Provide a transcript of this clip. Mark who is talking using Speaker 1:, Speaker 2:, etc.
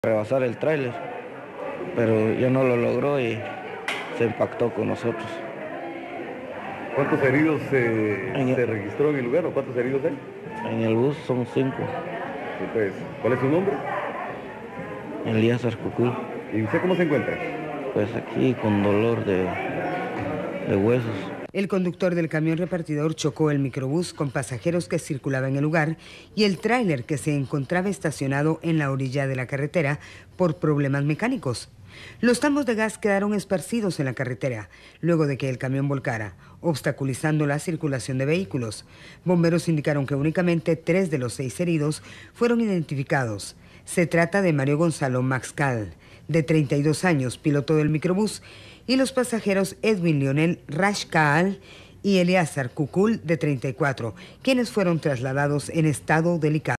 Speaker 1: Rebasar el tráiler, pero ya no lo logró y se impactó con nosotros.
Speaker 2: ¿Cuántos heridos se registró en el lugar o cuántos heridos hay?
Speaker 1: En el bus son 5.
Speaker 2: Sí, pues, ¿cuál es su nombre?
Speaker 1: Elías Cucul.
Speaker 2: ¿Y usted cómo se encuentra?
Speaker 1: Pues aquí con dolor de huesos.
Speaker 3: El conductor del camión repartidor chocó el microbús con pasajeros que circulaban en el lugar y el tráiler que se encontraba estacionado en la orilla de la carretera por problemas mecánicos. Los tambos de gas quedaron esparcidos en la carretera luego de que el camión volcara, obstaculizando la circulación de vehículos. Bomberos indicaron que únicamente 3 de los 6 heridos fueron identificados. Se trata de Mario Gonzalo Maxcal, de 32 años, piloto del microbús, y los pasajeros Edwin Lionel Rashkaal y Eleazar Cucul, de 34, quienes fueron trasladados en estado delicado.